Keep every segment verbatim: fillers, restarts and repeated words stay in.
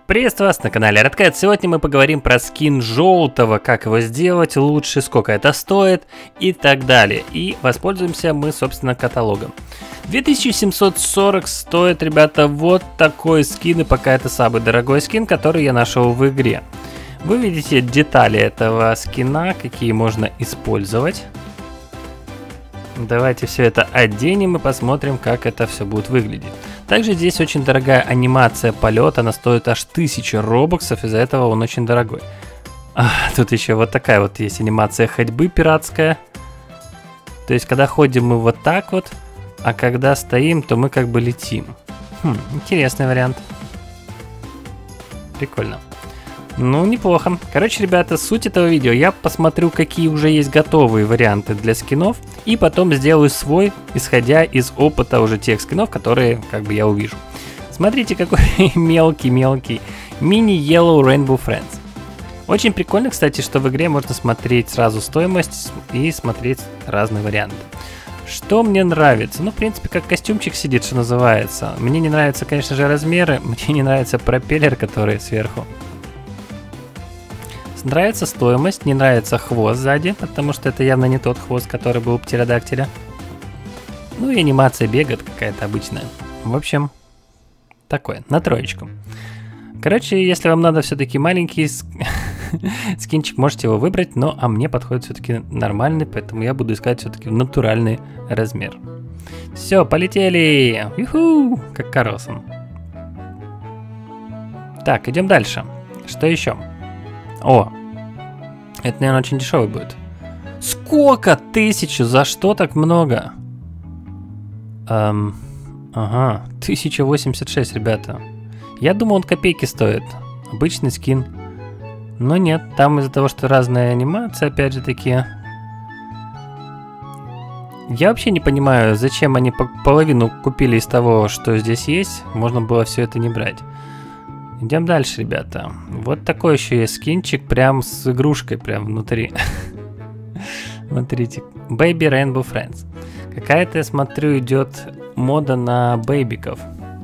Приветствую вас на канале Redcat. Сегодня мы поговорим про скин желтого, как его сделать лучше, сколько это стоит и так далее. И воспользуемся мы, собственно, каталогом. две тысячи семьсот сорок стоит, ребята, вот такой скин, и пока это самый дорогой скин, который я нашел в игре. Вы видите детали этого скина, какие можно использовать. Давайте все это оденем и посмотрим, как это все будет выглядеть. Также здесь очень дорогая анимация полета, она стоит аж тысячу робоксов, из-за этого он очень дорогой. А, тут еще вот такая вот есть анимация ходьбы пиратская. То есть, когда ходим мы вот так вот, а когда стоим, то мы как бы летим. Хм, интересный вариант. Прикольно. Ну, неплохо. Короче, ребята, суть этого видео. Я посмотрю, какие уже есть готовые варианты для скинов. И потом сделаю свой, исходя из опыта уже тех скинов, которые, как бы, я увижу. Смотрите, какой мелкий-мелкий мини Yellow Rainbow Friends. Очень прикольно, кстати, что в игре можно смотреть сразу стоимость и смотреть разные варианты. Что мне нравится? Ну, в принципе, как костюмчик сидит, что называется. Мне не нравятся, конечно же, размеры. Мне не нравится пропеллер, который сверху. Нравится стоимость, не нравится хвост сзади, потому что это явно не тот хвост, который был у птеродактиля. Ну и анимация бегает какая-то обычная. В общем, такое, на троечку. Короче, если вам надо все-таки маленький скинчик, можете его выбрать, но а мне подходит все-таки нормальный, поэтому я буду искать все-таки натуральный размер. Все, полетели! Юху! Как Карлсон. Так, идем дальше. Что еще? О, это, наверное, очень дешевый будет. Сколько? Тысячу? За что так много? Эм, ага, тысяча восемьдесят шесть, ребята. Я думал, он копейки стоит. Обычный скин. Но нет, там из-за того, что разные анимации, опять же такие. Я вообще не понимаю, зачем они половину купили из того, что здесь есть. Можно было все это не брать. Идем дальше, ребята. Вот такой еще есть скинчик, прям с игрушкой, прям внутри. Смотрите, Baby Rainbow Friends. Какая-то, я смотрю, идет мода на бэйбиков.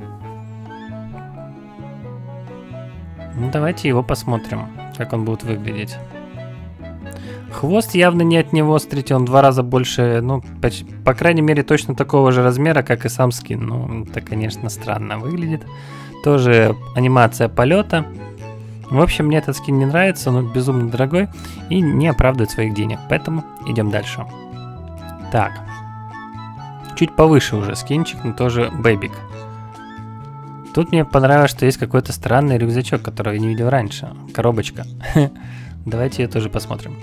Ну, давайте его посмотрим, как он будет выглядеть. Хвост явно не от него, смотрите, он в два раза больше, ну, по, по крайней мере, точно такого же размера, как и сам скин. Ну, это, конечно, странно выглядит. Тоже анимация полета. В общем, мне этот скин не нравится, он безумно дорогой и не оправдывает своих денег. Поэтому идем дальше. Так. Чуть повыше уже скинчик, но тоже бэбик. Тут мне понравилось, что есть какой-то странный рюкзачок, который я не видел раньше. Коробочка. Давайте ее тоже посмотрим.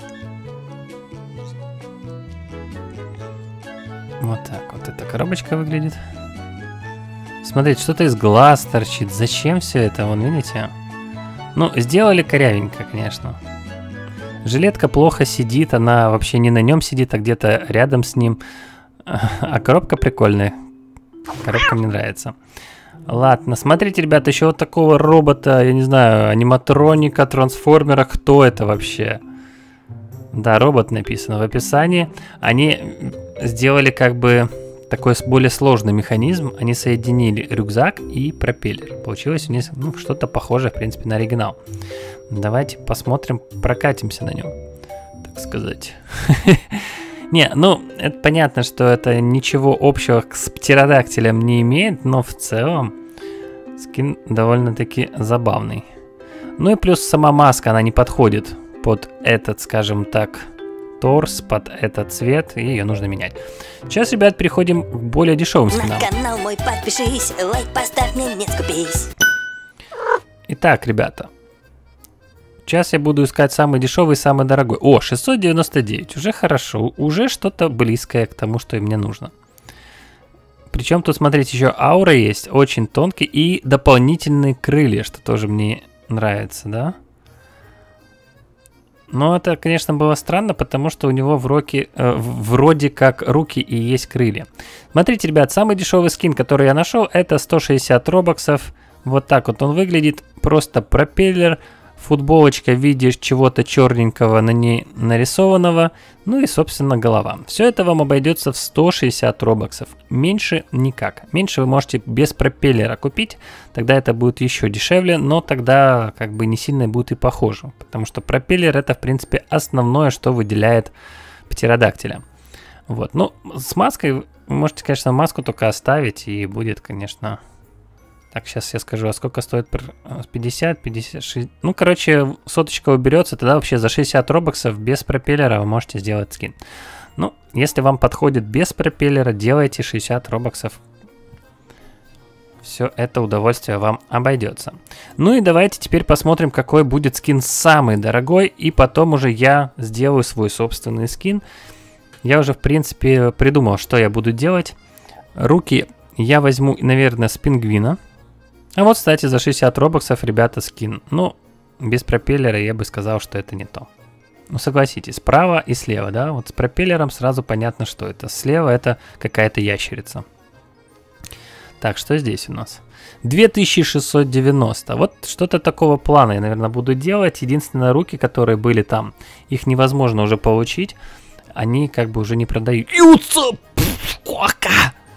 Вот так вот эта коробочка выглядит. Смотрите, что-то из глаз торчит. Зачем все это? Вон, видите? Ну, сделали корявенько, конечно. Жилетка плохо сидит. Она вообще не на нем сидит, а где-то рядом с ним. А коробка прикольная. Коробка мне нравится. Ладно, смотрите, ребята, еще вот такого робота, я не знаю, аниматроника, трансформера. Кто это вообще? Да, робот написано в описании. Они сделали как бы... такой более сложный механизм. Они соединили рюкзак и пропеллер. Получилось у них, ну, что-то похожее, в принципе, на оригинал. Давайте посмотрим, прокатимся на нем, так сказать. Не, ну, это понятно, что это ничего общего с птеродактилем не имеет, но в целом скин довольно-таки забавный. Ну и плюс сама маска, она не подходит под этот, скажем так, торс, под этот цвет, и ее нужно менять. Сейчас, ребят, переходим к более дешевым скинам. На канал мой подпишись, лайк поставь, мне не скупись. Итак, ребята, сейчас я буду искать самый дешевый и самый дорогой. О, шестьсот девяносто девять, уже хорошо, уже что-то близкое к тому, что мне нужно. Причем тут, смотрите, еще аура есть, очень тонкий, и дополнительные крылья, что тоже мне нравится, да? Но это, конечно, было странно, потому что у него в руки, э, вроде как руки и есть крылья. Смотрите, ребят, самый дешевый скин, который я нашел, это сто шестьдесят робоксов. Вот так вот он выглядит. Просто пропеллер, футболочка в виде чего-то черненького на ней нарисованного, ну и, собственно, голова. Все это вам обойдется в сто шестьдесят робоксов. Меньше никак. Меньше вы можете без пропеллера купить, тогда это будет еще дешевле, но тогда как бы не сильно будет и похоже, потому что пропеллер это, в принципе, основное, что выделяет птеродактиля. Вот, ну, с маской вы можете, конечно, маску только оставить, и будет, конечно... Так, сейчас я скажу, а сколько стоит пятьдесят, пятьдесят шесть... Ну, короче, соточка уберется, тогда вообще за шестьдесят робоксов без пропеллера вы можете сделать скин. Ну, если вам подходит без пропеллера, делайте шестьдесят робоксов. Все это удовольствие вам обойдется. Ну и давайте теперь посмотрим, какой будет скин самый дорогой, и потом уже я сделаю свой собственный скин. Я уже, в принципе, придумал, что я буду делать. Руки я возьму, наверное, с пингвина. А вот, кстати, за шестьдесят робоксов, ребята, скин. Ну, без пропеллера я бы сказал, что это не то. Ну, согласитесь, справа и слева, да? Вот с пропеллером сразу понятно, что это. Слева это какая-то ящерица. Так, что здесь у нас? две тысячи шестьсот девяносто. Вот что-то такого плана я, наверное, буду делать. Единственное, руки, которые были там, их невозможно уже получить. Они как бы уже не продаются. Сколько?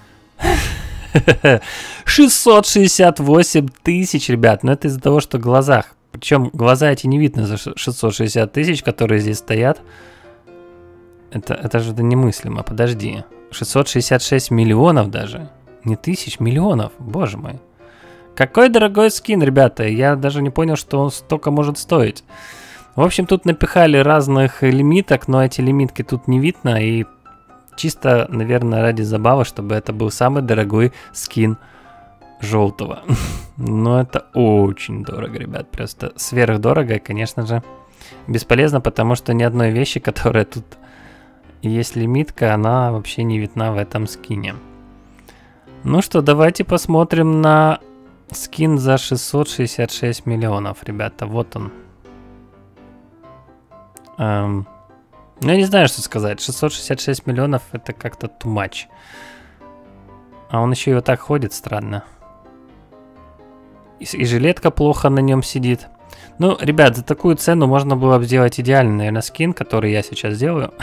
шестьсот шестьдесят восемь тысяч, ребят. Но это из-за того, что в глазах. Причем глаза эти не видно за шестьсот шестьдесят тысяч, которые здесь стоят. Это, это же немыслимо. Подожди. шестьсот шестьдесят шесть миллионов даже. Не тысяч, миллионов. Боже мой. Какой дорогой скин, ребята. Я даже не понял, что он столько может стоить. В общем, тут напихали разных лимиток, но эти лимитки тут не видно. И чисто, наверное, ради забавы, чтобы это был самый дорогой скин желтого. Но это очень дорого, ребят. Просто сверхдорого и, конечно же, бесполезно, потому что ни одной вещи, которая тут есть лимитка, она вообще не видна в этом скине. Ну что, давайте посмотрим на скин за шестьсот шестьдесят шесть миллионов, ребята. Вот он. Эм, ну, я не знаю, что сказать. шестьсот шестьдесят шесть миллионов это как-то too much. А он еще и вот так ходит, странно. И, и жилетка плохо на нем сидит. Ну, ребят, за такую цену можно было бы сделать идеальный, наверное, скин, который я сейчас делаю.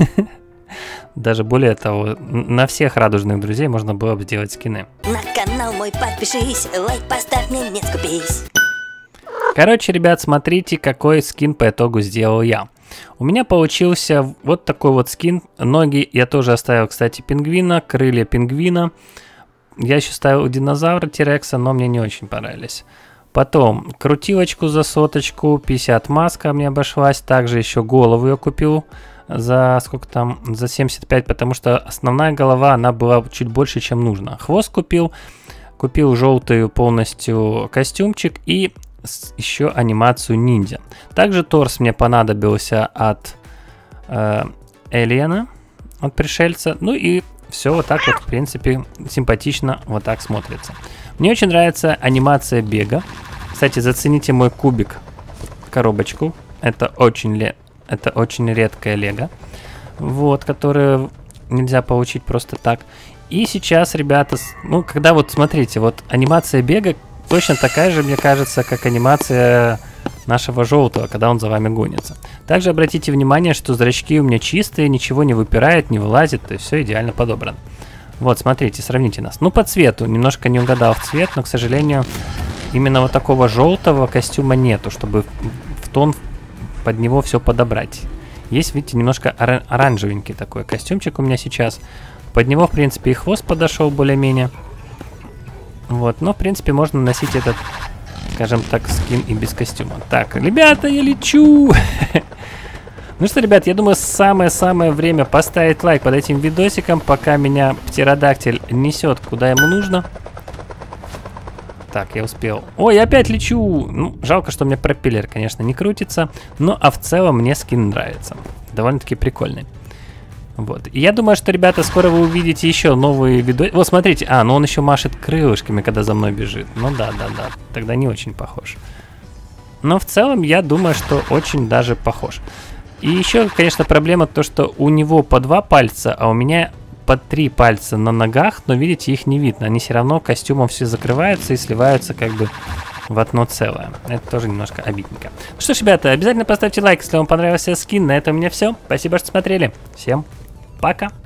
Даже более того, на всех радужных друзей можно было бы сделать скины. На канал мой подпишись, лайк поставь, мне не скупись. Короче, ребят, смотрите, какой скин по итогу сделал я. У меня получился вот такой вот скин. Ноги я тоже оставил, кстати, пингвина, крылья пингвина. Я еще ставил динозавра Тирекса, но мне не очень понравились. Потом крутилочку за соточку, пятьдесят маска мне обошлась. Также еще голову я купил за сколько там, за семьдесят пять, потому что основная голова, она была чуть больше, чем нужно. Хвост купил, купил желтый полностью костюмчик и еще анимацию ниндзя. Также торс мне понадобился от э, Элиена, от пришельца. Ну и все вот так вот, в принципе, симпатично вот так смотрится. Мне очень нравится анимация бега. Кстати, зацените мой кубик, коробочку. Это очень, ле... Это очень редкая лего. Вот, которую нельзя получить просто так. И сейчас, ребята, ну, когда вот, смотрите, вот анимация бега точно такая же, мне кажется, как анимация нашего желтого, когда он за вами гонится. Также обратите внимание, что зрачки у меня чистые, ничего не выпирает, не вылазит, то есть все идеально подобрано. Вот, смотрите, сравните нас. Ну, по цвету, немножко не угадал в цвет, но, к сожалению, именно вот такого желтого костюма нету, чтобы в тон под него все подобрать. Есть, видите, немножко оран оранжевенький такой костюмчик у меня сейчас. Под него, в принципе, и хвост подошел более-менее. Вот, но, в принципе, можно носить этот, скажем так, скин и без костюма. Так, ребята, я лечу! Ну что, ребят, я думаю, самое-самое время поставить лайк под этим видосиком, пока меня птеродактиль несет куда ему нужно. Так, я успел. Ой, опять лечу! Ну, жалко, что у меня пропеллер, конечно, не крутится. Ну, а в целом мне скин нравится. Довольно-таки прикольный. Вот. И я думаю, что, ребята, скоро вы увидите еще новые видосы. Вот, смотрите. А, ну он еще машет крылышками, когда за мной бежит. Ну да, да, да. Тогда не очень похож. Но в целом, я думаю, что очень даже похож. И еще, конечно, проблема то, что у него по два пальца, а у меня по три пальца на ногах. Но, видите, их не видно. Они все равно костюмом все закрываются и сливаются как бы в одно целое. Это тоже немножко обидненько. Ну что ж, ребята, обязательно поставьте лайк, если вам понравился скин. На этом у меня все. Спасибо, что смотрели. Всем пока.